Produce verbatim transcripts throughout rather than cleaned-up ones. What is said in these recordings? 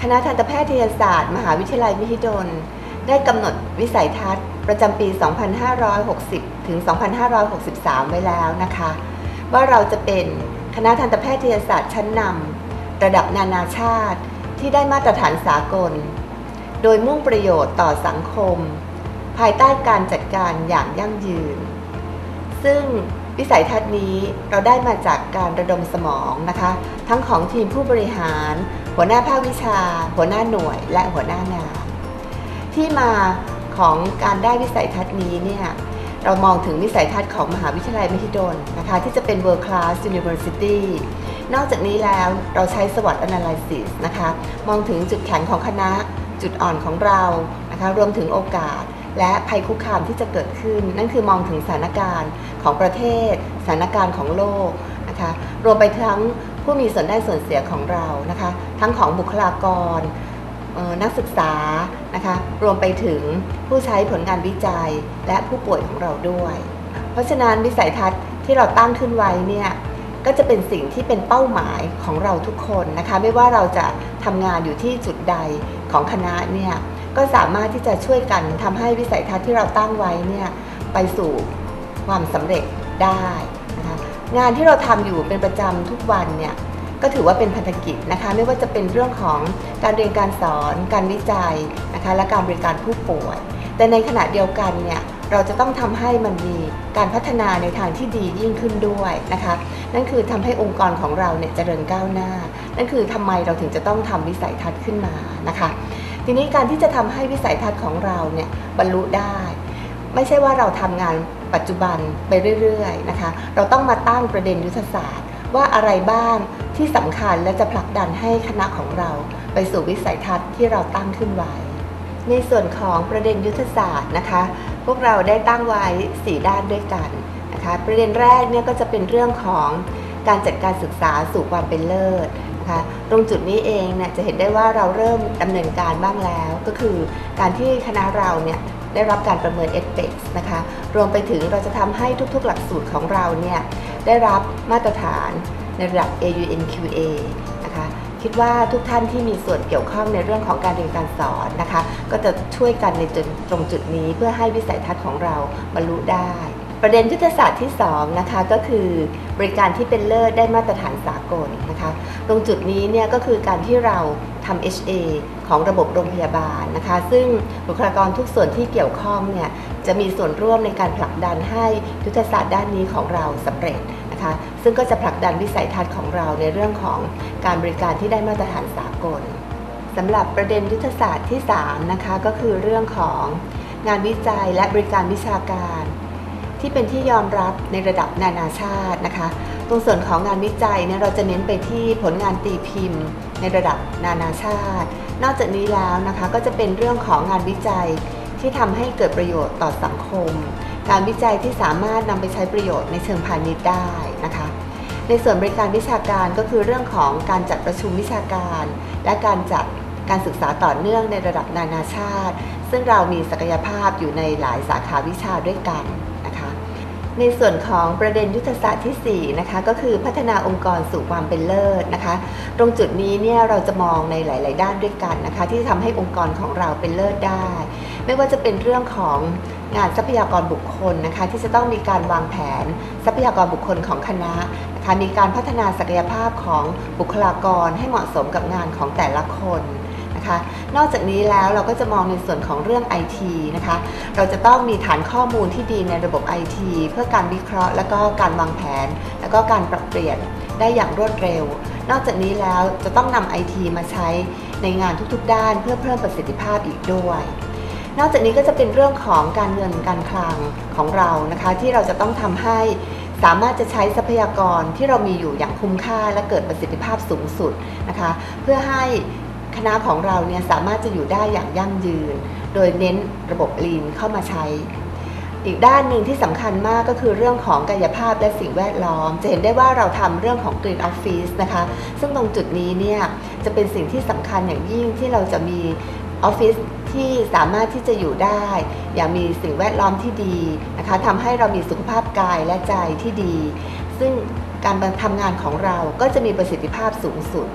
ณะทันตแพทยศาสตร์มหาวิทยาลัยมหิดลได้กำหนดวิสัยทัศน์ประจำปี สองพันห้าร้อยหกสิบ ถึง สองพันห้าร้อยหกสิบสาม ไว้แล้วนะคะว่าเราจะเป็นคณะทันตแพทยศาสตร์ชั้นนำระดับนานาชาติที่ได้มาตรฐานสากลโดยมุ่งประโยชน์ต่อสังคมภายใต้การจัดการอย่างยั่งยืนซึ่งวิสัยทัศน์นี้เราได้มาจากการระดมสมองนะคะทั้งของทีมผู้บริหารหัวหน้าภาควิชาหัวหน้าหน่วยและหัวหน้างานที่มาของการได้วิสัยทัศน์นี้เนี่ยเรามองถึงวิสัยทัศน์ของมหาวิทยาลัยมหิดลนะคะที่จะเป็น World Class University นอกจากนี้แล้วเราใช้ SWOT Analysis นะคะมองถึงจุดแข็งของคณะจุดอ่อนของเรานะคะรวมถึงโอกาสและภัยคุกคามที่จะเกิดขึ้นนั่นคือมองถึงสถานการณ์ของประเทศสถานการณ์ของโลกนะคะรวมไปทั้งผู้มีส่วนได้ส่วนเสียของเรานะคะทั้งของบุคลากรนักศึกษานะคะรวมไปถึงผู้ใช้ผลงานวิจัยและผู้ป่วยของเราด้วยเพราะฉะนั้นวิสัยทัศน์ที่เราตั้งขึ้นไว้เนี่ยก็จะเป็นสิ่งที่เป็นเป้าหมายของเราทุกคนนะคะไม่ว่าเราจะทำงานอยู่ที่จุดใดของคณะเนี่ยก็สามารถที่จะช่วยกันทำให้วิสัยทัศน์ที่เราตั้งไว้เนี่ยไปสู่ความสำเร็จได้นะคะงานที่เราทำอยู่เป็นประจำทุกวันเนี่ยก็ถือว่าเป็นพันธกิจนะคะไม่ว่าจะเป็นเรื่องของการเรียนการสอนการวิจัยนะคะและการบริการผู้ป่วยแต่ในขณะเดียวกันเนี่ยเราจะต้องทำให้มันมีการพัฒนาในทางที่ดียิ่งขึ้นด้วยนะคะนั่นคือทำให้องค์กรของเราเนี่ยเจริญก้าวหน้านั่นคือทำไมเราถึงจะต้องทำวิสัยทัศน์ขึ้นมานะคะทีนี้การที่จะทำให้วิสัยทัศน์ของเราเนี่ยบรรลุได้ไม่ใช่ว่าเราทำงานปัจจุบันไปเรื่อยๆนะคะเราต้องมาตั้งประเด็นยุทธศาสตร์ว่าอะไรบ้างที่สำคัญและจะผลักดันให้คณะของเราไปสู่วิสัยทัศน์ที่เราตั้งขึ้นไว้ในส่วนของประเด็นยุทธศาสตร์นะคะพวกเราได้ตั้งไว้สี่ด้านด้วยกันนะคะประเด็นแรกเนี่ยก็จะเป็นเรื่องของการจัดการศึกษาสู่ความเป็นเลิศนะคะตรงจุดนี้เองเนี่ยจะเห็นได้ว่าเราเริ่มดำเนินการบ้างแล้วก็คือการที่คณะเราเนี่ยได้รับการประเมิน เอ พี อี เอ นะคะรวมไปถึงเราจะทำให้ทุกๆหลักสูตรของเราเนี่ยได้รับมาตรฐานในระดับ เอ ยู เอ็น คิว เอ นะคะคิดว่าทุกท่านที่มีส่วนเกี่ยวข้องในเรื่องของการเรียนการสอนนะคะก็จะช่วยกันในจุดตรงจุดนี้เพื่อให้วิสัยทัศน์ของเราบรรลุได้ประเด็นยุทธศาสตร์ที่สองนะคะก็คือบริการที่เป็นเลิศได้มาตรฐานสากลนะคะตรงจุดนี้เนี่ยก็คือการที่เราทำ เอช เอ ของระบบโรงพยาบาลนะคะซึ่งบุคลากรทุกส่วนที่เกี่ยวข้องเนี่ยจะมีส่วนร่วมในการผลักดันให้ยุทธศาสตร์ด้านนี้ของเราสำเร็จนะคะซึ่งก็จะผลักดันวิสัยทัศน์ของเราในเรื่องของการบริการที่ได้มาตรฐานสากลสำหรับประเด็นยุทธศาสตร์ที่สามนะคะก็คือเรื่องของงานวิจัยและบริการวิชาการที่เป็นที่ยอมรับในระดับนานาชาตินะคะตรงส่วนของงานวิจัยเนี่ยเราจะเน้นไปที่ผลงานตีพิมพ์ในระดับนานาชาตินอกจากนี้แล้วนะคะก็จะเป็นเรื่องของงานวิจัยที่ทำให้เกิดประโยชน์ต่อสังคมการวิจัยที่สามารถนำไปใช้ประโยชน์ในเชิงพาณิชย์ได้นะคะในส่วนบริการวิชาการก็คือเรื่องของการจัดประชุมวิชาการและการจัดการศึกษาต่อเนื่องในระดับนานาชาติซึ่งเรามีศักยภาพอยู่ในหลายสาขาวิชาด้วยกันนะคะในส่วนของประเด็นยุทธศาสตร์ที่สี่นะคะก็คือพัฒนาองค์กรสู่ความเป็นเลิศนะคะตรงจุดนี้เนี่ยเราจะมองในหลายๆด้านด้วยกันนะคะที่ทำให้องค์กรของเราเป็นเลิศได้ไม่ว่าจะเป็นเรื่องของงานทรัพยากรบุคคลนะคะที่จะต้องมีการวางแผนทรัพยากรบุคคลของคณะนะคะมีการพัฒนาศักยภาพของบุคลากรให้เหมาะสมกับงานของแต่ละคนนะคะนอกจากนี้แล้วเราก็จะมองในส่วนของเรื่อง ไอ ที นะคะเราจะต้องมีฐานข้อมูลที่ดีในระบบ ไอ ที เพื่อการวิเคราะห์แล้วก็การวางแผนแล้วก็การปรับเปลี่ยนได้อย่างรวดเร็วนอกจากนี้แล้วจะต้องนำ ไอ ที มาใช้ในงานทุกๆด้านเพื่อเพิ่มประสิทธิภาพอีกด้วยนอกจากนี้ก็จะเป็นเรื่องของการเงินการคลังของเรานะคะที่เราจะต้องทำให้สามารถจะใช้ทรัพยากรที่เรามีอยู่อย่างคุ้มค่าและเกิดประสิทธิภาพสูงสุดนะคะเพื่อให้คณะของเราเนี่ยสามารถจะอยู่ได้อย่างยั่งยืนโดยเน้นระบบ Lean เข้ามาใช้อีกด้านหนึ่งที่สำคัญมากก็คือเรื่องของกายภาพและสิ่งแวดล้อมจะเห็นได้ว่าเราทำเรื่องของ Green Office นะคะซึ่งตรงจุดนี้เนี่ยจะเป็นสิ่งที่สำคัญอย่างยิ่งที่เราจะมีออฟฟิศที่สามารถที่จะอยู่ได้อย่างมีสิ่งแวดล้อมที่ดีนะคะทำให้เรามีสุขภาพกายและใจที่ดีซึ่งการทำงานของเราก็จะมีประสิทธิภาพสูงสุด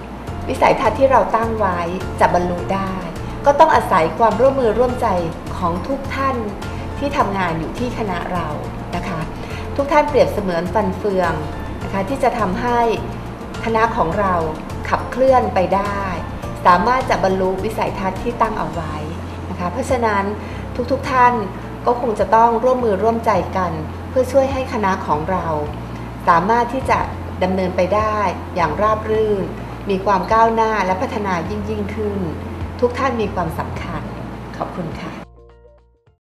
วิสัยทัศน์ที่เราตั้งไว้จะบรรลุได้ก็ต้องอาศัยความร่วมมือร่วมใจของทุกท่านที่ทำงานอยู่ที่คณะเรานะคะทุกท่านเปรียบเสมือนฟันเฟืองนะคะที่จะทำให้คณะของเราขับเคลื่อนไปได้สามารถจะบรรลุวิสัยทัศน์ที่ตั้งเอาไว้นะคะเพราะฉะนั้นทุกๆท่านก็คงจะต้องร่วมมือร่วมใจกันเพื่อช่วยให้คณะของเราสามารถที่จะดำเนินไปได้อย่างราบรื่นมีความก้าวหน้าและพัฒนายิ่งยิ่งขึ้นทุกท่านมีความสำคัญขอบคุณค่ะ